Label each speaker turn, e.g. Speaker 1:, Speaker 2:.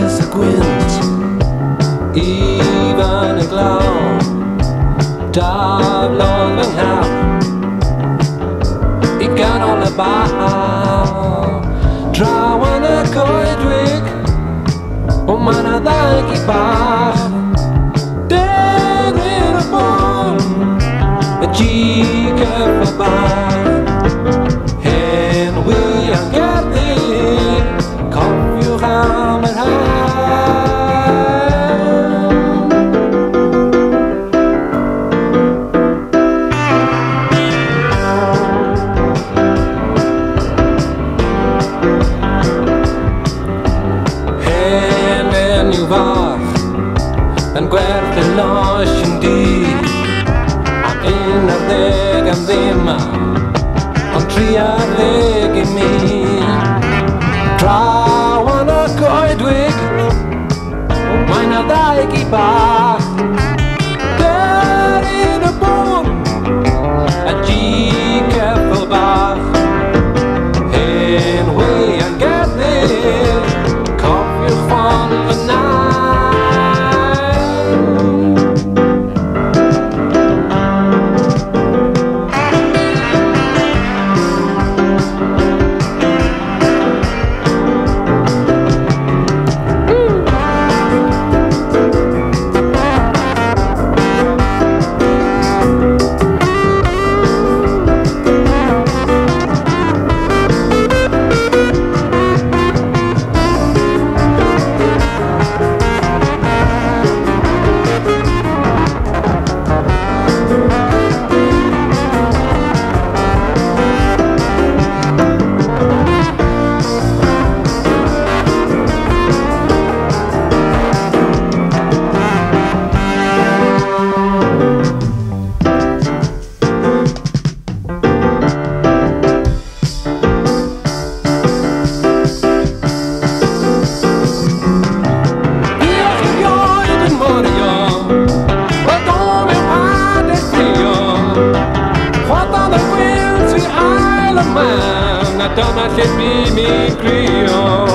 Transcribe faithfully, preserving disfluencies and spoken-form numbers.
Speaker 1: is gwint Even y glaw Daflodd fy nghap I ganol y baw Draw yn y coedwig O ma' na ddau gi bach Deryn y bôn Y G-cyff y bach Hen wi am gerddi Cofiwch am yr haf Hen enw fach Yn gwerth y loes yn di A un ar ddeg am ddim Ond tri ar ddeg i mi Draw yn y coedwig Mae na ddau gi bach Deryn y bôn A G-cyff bach Hen wi am gerddi Cofiwch ffon fy naw Dyma lle mi mi'n crio